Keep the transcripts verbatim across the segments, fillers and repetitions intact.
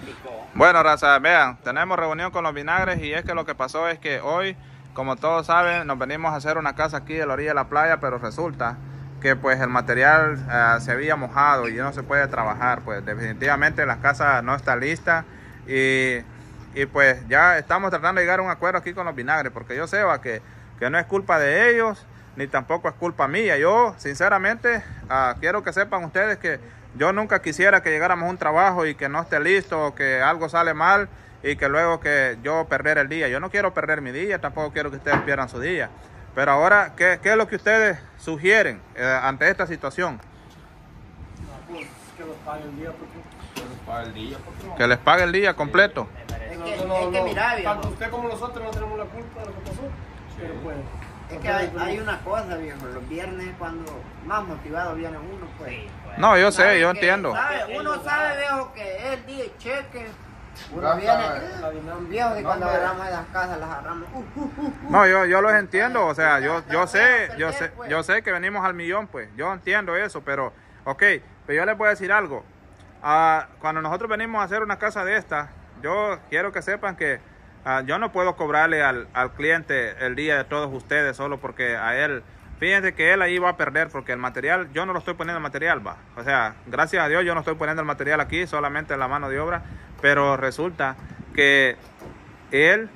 Bueno, raza, vean, tenemos reunión con los vinagres y es que lo que pasó es que hoy, como todos saben, nos venimos a hacer una casa aquí a la orilla de la playa, pero resulta que pues el material uh, se había mojado y no se puede trabajar. Pues definitivamente la casa no está lista y, y pues ya estamos tratando de llegar a un acuerdo aquí con los vinagres, porque yo sé va, que, que no es culpa de ellos, ni tampoco es culpa mía. Yo sinceramente uh, quiero que sepan ustedes que yo nunca quisiera que llegáramos a un trabajo y que no esté listo, o que algo sale mal y que luego que yo perder el día. Yo no quiero perder mi día, tampoco quiero que ustedes pierdan su día. Pero ahora, ¿qué, qué es lo que ustedes sugieren eh, ante esta situación? Pues, que los pague el día, porque... Que les pague el día, porque... Que les pague el día completo. Es que, no, no, es que mira, viejo. Tanto usted como nosotros no tenemos la culpa de lo que pasó. Sí. Pero pues... Es que hay, hay una cosa, viejo, los viernes cuando más motivado viene uno, pues... No, yo sé, yo entiendo. Sabe, uno sabe, viejo, que es el día de cheque. Uno viene, un viejo que cuando agarramos esas casas las agarramos. Uh, uh, uh, uh. No, yo, yo los entiendo, o sea, yo, yo sé, yo sé, yo sé que venimos al millón, pues, yo entiendo eso, pero, ok, pero yo les voy a decir algo. Uh, cuando nosotros venimos a hacer una casa de esta, yo quiero que sepan que uh, yo no puedo cobrarle al, al cliente el día de todos ustedes solo porque a él, fíjense que él ahí va a perder porque el material, yo no lo estoy poniendo el material, va. O sea, gracias a Dios yo no estoy poniendo el material aquí, solamente la mano de obra, pero resulta que él,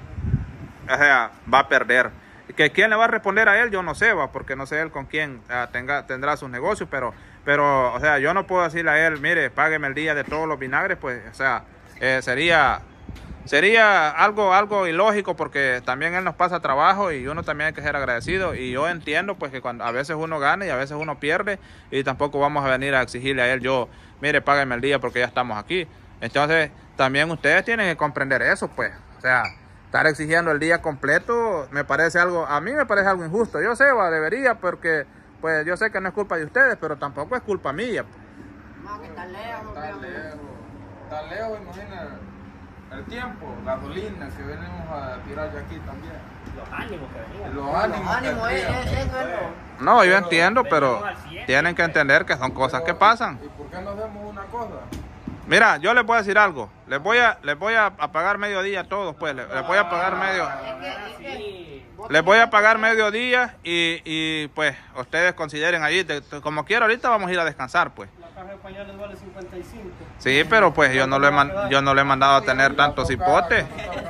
o sea, va a perder. Que quién le va a responder a él, yo no sé, va, porque no sé él con quién uh, tenga, tendrá sus negocios, pero, pero, o sea, yo no puedo decirle a él, mire, págueme el día de todos los vinagres, pues, o sea, eh, sería... Sería algo, algo ilógico porque también él nos pasa trabajo y uno también hay que ser agradecido. Y yo entiendo pues que cuando a veces uno gana y a veces uno pierde y tampoco vamos a venir a exigirle a él, yo, mire, págame el día porque ya estamos aquí. Entonces también ustedes tienen que comprender eso pues. O sea, estar exigiendo el día completo me parece algo, a mí me parece algo injusto. Yo sé, va, debería porque pues yo sé que no es culpa de ustedes, pero tampoco es culpa mía. No, que está lejos, Está lejos, está lejos, imagínate. El tiempo, gasolina que venimos a tirar de aquí también. Los ánimos que venían. Los ánimos. Los ánimos, que es, es, eso es lo... No, yo entiendo, pero tienen que entender que son cosas que pasan. ¿Y por qué no hacemos una cosa? Mira, yo les voy a decir algo. Les voy a, les voy a, a pagar mediodía a todos, pues. Les, les voy a pagar medio... Les voy a pagar mediodía y, y pues ustedes consideren allí, de, de, como quiera ahorita vamos a ir a descansar, pues. La caja de pañales vale cincuenta y cinco. Sí, pero pues yo no le he, man, yo no le he mandado a tener tantos hipotes.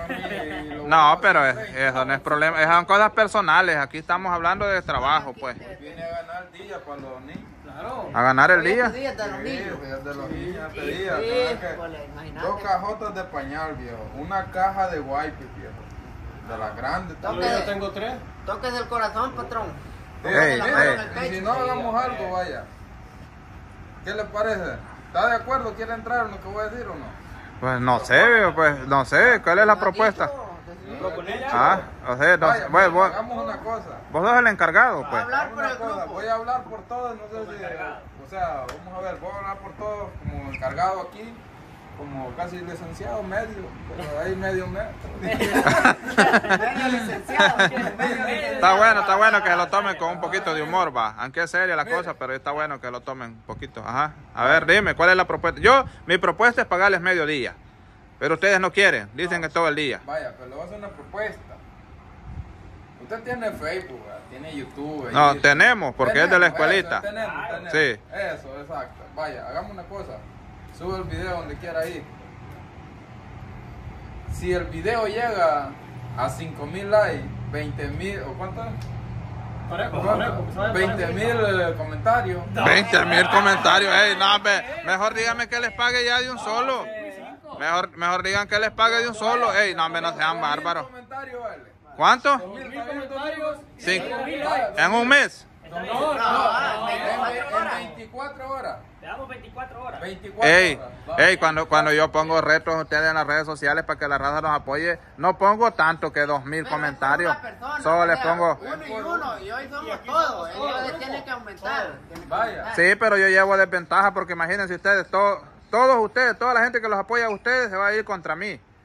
No, pero es, eso no es problema, esas son cosas personales, aquí estamos hablando de trabajo, pues. Viene a ganar día para los niños. Claro. A ganar el Oye, día. tu día de los niños. Sí, de los niños, Sí, este día. sí, ¿Sabes qué? híjole, imagínate. Dos cajotas de pañal, viejo. Una caja de wipes, viejo. De las grandes. Toque Yo de- ya tengo tres. Toques del corazón, patrón. Sí, Ey, la sí, mano ey. en el y pecho. si no hagamos algo, vaya. ¿Qué le parece? ¿Está de acuerdo? ¿Quiere entrar en lo que voy a decir o no? Pues no sé, pues no sé, ¿cuál es la propuesta? Ah, o sea, no, Vaya, bueno, vos, hagamos una cosa. vos sos el encargado, pues. Hablar por Una el cosa, grupo. voy a hablar por todos, no sé si, o sea, vamos a ver, voy a hablar por todos como encargado aquí, como casi licenciado medio, pero ahí medio metro. Medio licenciado. medio Está bueno, está bueno que lo tomen con un poquito de humor, va. Aunque es seria la cosa, pero está bueno que lo tomen un poquito. Ajá. A ver, dime, ¿cuál es la propuesta? Yo, mi propuesta es pagarles mediodía, pero ustedes no quieren, dicen que todo el día. Vaya, pero le voy a hacer una propuesta. Usted tiene Facebook, ¿verdad? Tiene YouTube. No, ahí. tenemos, porque es de la Tenemos, escuelita. Eso, tenemos, tenemos. Sí. Eso, exacto. Vaya, hagamos una cosa. Sube el video donde quiera ir. Si el video llega a cinco mil likes, veinte mil, ¿o cuánto? Parejo, parejo. ¿Sabes? veinte mil comentarios. veinte mil comentarios, ey, no, ve, mejor díganme que les pague ya de un solo. Mejor, mejor digan que les pague de un solo, ey, no, hombre, no sean bárbaros. comentarios, vale. ¿Cuánto? mil comentarios. Cinco. mil likes. ¿En un mes? No, no, No, no. en veinticuatro horas. En veinticuatro horas. Le damos veinticuatro horas. veinticuatro Ey, horas. ey, cuando, cuando yo pongo retos a ustedes en las redes sociales para que la raza nos apoye, no pongo tanto que dos mil Pero comentarios. es una persona, Solo o les sea, pongo... Uno y uno, y hoy somos todos. Entonces tiene que aumentar. tiene que Vaya. aumentar. Sí, pero yo llevo desventaja porque imagínense ustedes, todo, todos ustedes, toda la gente que los apoya a ustedes se va a ir contra mí. No,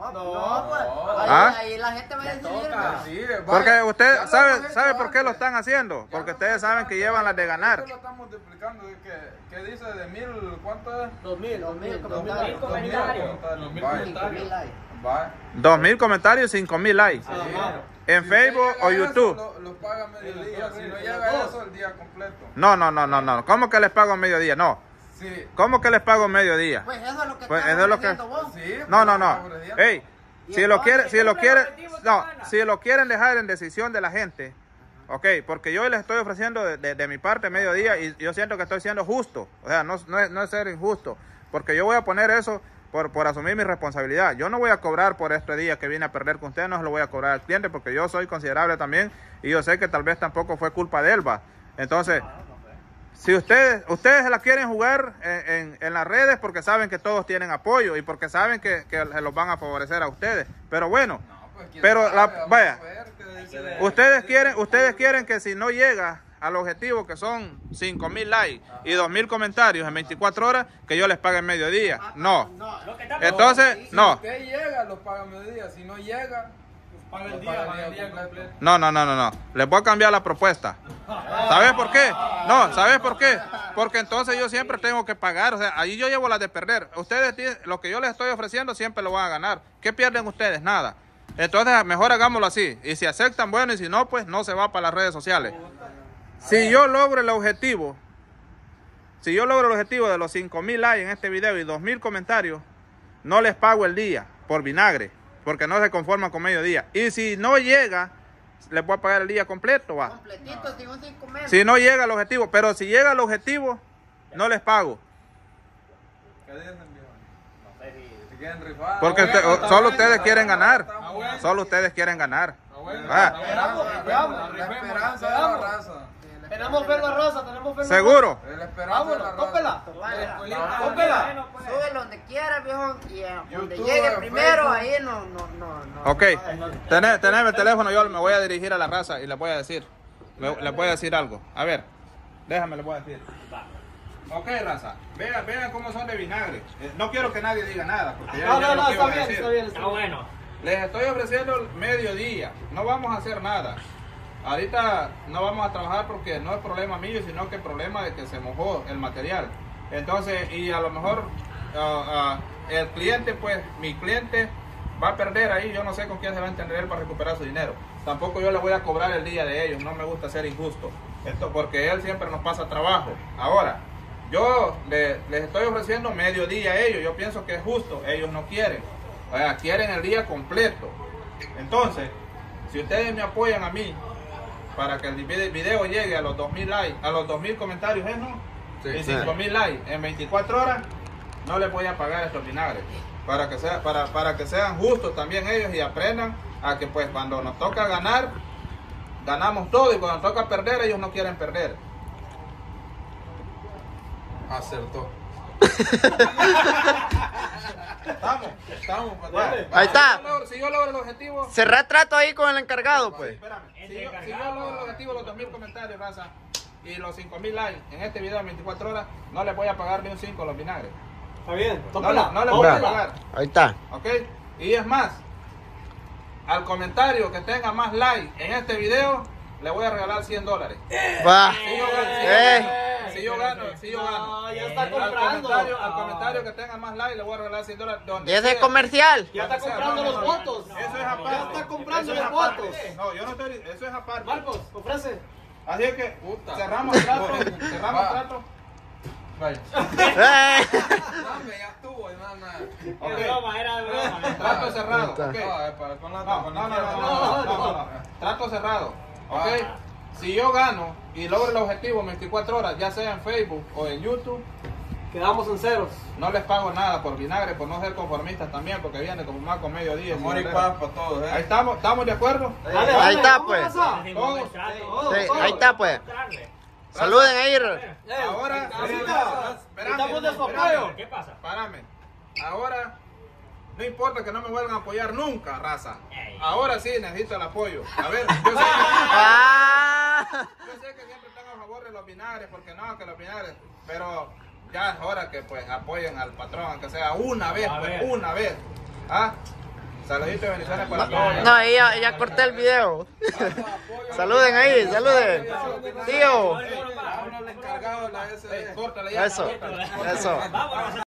No, no, pues. Ahí, ¿Ah? ahí la gente va a decidir. Sí, Porque vaya, usted ya sabe, lo hemos sabe hecho por qué lo antes. están haciendo. Porque ustedes saben que llevan las de ganar. Esto lo estamos explicando, de que, ¿qué dice de mil? ¿Cuánto es? Dos mil, dos mil Dos mil comentarios. comentarios. Dos mil Vaya, Cinco mil likes. vaya. Dos mil comentarios, cinco mil likes. Sí. En Si Facebook usted o llega a eso, YouTube. Lo, lo paga mediodía. Si no llega a eso, el día completo. No, no, no, no, no. ¿Cómo que les pago mediodía? No. Sí. ¿Cómo que les pago mediodía? Pues eso es lo que Pues estás eso es lo que- ofreciendo vos. Sí, No, no, no. pues, Ey, Y si lo entonces, quieren, si lo quieren, objetivo, se no, gana. si lo quieren dejar en decisión de la gente, ok, porque yo les estoy ofreciendo de, de- de mi parte mediodía y yo siento que estoy siendo justo, o sea, no, no, es, no es ser injusto, porque yo voy a poner eso por, por asumir mi responsabilidad. Yo no voy a cobrar por este día que vine a perder con ustedes, no se lo voy a cobrar al cliente porque yo soy considerable también y yo sé que tal vez tampoco fue culpa de él, va. Entonces, si ustedes, ustedes la quieren jugar en, en- en las redes porque saben que todos tienen apoyo y porque saben que, que se los van a favorecer a ustedes. Pero bueno, No, pues, quién pero sabe, la- vamos vaya, a ver qué dice. ustedes quieren, ustedes quieren que si no llega al objetivo que son cinco mil likes y dos mil comentarios en veinticuatro horas, que yo les pague en mediodía. No. Lo que está Entonces, Si no. usted llega, los paga mediodía. Si no llega, Paga los el día, paga paga el el día día completo. No, no, no, no, no. Les voy a cambiar la propuesta. ¿Sabes por qué? No, ¿sabes por qué? Porque entonces yo siempre tengo que pagar. O sea, ahí yo llevo las de perder. Ustedes, tienen- lo que yo les estoy ofreciendo, siempre lo van a ganar. ¿Qué pierden ustedes? Nada. Entonces, mejor hagámoslo así. Y si aceptan, bueno, y si no, pues no se va para las redes sociales. Si yo logro el objetivo, si yo logro el objetivo de los cinco mil likes en este video y dos mil comentarios, no les pago el día por vinagre, porque no se conforman con mediodía. Y si no llega, les voy a pagar el día completo, va. Completito, sin un cinco menos. Si no llega al objetivo, pero si llega al objetivo, no les pago. ¿Qué dicen, viejo? ¿Se quieren rifar? Porque Ah, usted- bueno, está solo bueno, ustedes está quieren bueno, ganar. está bueno. Solo ustedes quieren ganar. Está bueno, Ah. está bueno, la esperanza, la esperanza de la raza. Tenemos fe en la raza, tenemos fe en la ¿Seguro? Es la esperanza de la Vámonos, tópela. raza. Tópela. Sube donde quiera, viejo, y a donde YouTube, llegue en primero, Facebook. ahí no, no, no, no. Ok, tené- teneme el teléfono, yo me voy a dirigir a la raza y les voy a decir, me- les voy a decir algo. A ver, déjame, les voy a decir. Ok, raza, vean, vean cómo son de vinagre. Eh, no quiero que nadie diga nada, porque ya, No, ya no, lo no, que iba está a bien, decir. está bien. Está bueno. Les estoy ofreciendo el mediodía, no vamos a hacer nada. Ahorita no vamos a trabajar porque no es problema mío, sino que es problema de que se mojó el material. Entonces, y a lo mejor ah, ah, el cliente, pues, mi cliente va a perder ahí, yo no sé con quién se va a entender él para recuperar su dinero. Tampoco yo le voy a cobrar el día de ellos, no me gusta ser injusto. Esto porque él siempre nos pasa trabajo. Ahora, yo le- les estoy ofreciendo mediodía a ellos, yo pienso que es justo, ellos no quieren. O sea, quieren el día completo. Entonces, si ustedes me apoyan a mí para que el vide- video llegue a los dos mil likes, a los dos mil comentarios, ¿eh, no? Sí. Y cinco mil likes en veinticuatro horas, no les voy a pagar estos vinagres. Para que, sea, para, para que sean justos también ellos y aprendan a que pues cuando nos toca ganar, ganamos todo y cuando nos toca perder, ellos no quieren perder. Acertó. Estamos. Estamos, Bueno, patrón. Ahí está. Si yo logro, si yo logro el objetivo, Cerrar trato ahí con el encargado, pues. espérame. Si yo, si yo logro el objetivo, los dos mil comentarios, raza, y los cinco mil likes en este video en veinticuatro horas, no les voy a pagar ni un cinco los vinagres. Está bien, No, tópela. le- no les voy a tópela. pagar. Ahí está. ¿Ok? Y es más, al comentario que tenga más like en este video, le voy a regalar cien dólares. Va. Si yo gano, si yo Eh. gano, si yo gano, si yo gano. No, ya está Al comprando. comentario, al comentario que tenga más like, le voy a regalar cien dólares. donde ¿Y ese es sea. comercial? Ya está Donde sea. comprando No, no, los no. votos. Eso es aparte. Ya está comprando Eso es los aparte. votos. No, yo no estoy, eso es aparte. Marcos, ofrece. Así es que Puta. cerramos el trato, cerramos el Va. trato. Vaya. Eh. Dame, ya estuvo, nada. Ok. Era broma, era de broma. Trato cerrado, Está. ok. No, es para con la No, con no, la no, no, izquierda. no, no, no, no. Trato cerrado, ok. Si yo gano y logro el objetivo en veinticuatro horas, ya sea en Facebook o en YouTube, Quedamos en ceros. no les pago nada por vinagre, por no ser conformistas también, porque viene como más con mediodía. Amor y sin paz bandera. para todos, Ahí eh. estamos, ¿estamos de acuerdo? Dale, Ahí dale, está, vamos, pues. raza. Todos. Sí, ahí está, pues. Saluden ahí. Eh, Ahora, Casita, espérame, estamos de su espérame. apoyo. ¿Qué pasa? Párame. Ahora, no importa que no me vuelvan a apoyar nunca, raza. Ey. Ahora sí necesito el apoyo. A ver, yo sé, Ah. yo sé que siempre están a favor de los vinagres, porque no, que los vinagres, pero ya es hora que pues apoyen al patrón, aunque sea una vez, A pues ver. una vez. ¿Ah? Saluditos y bendiciones para todos. No, ahí ya, ya corté el video. Saluden ahí, saluden. Tío. Habla el encargado de la S D. Córtale ya. Eso, eso.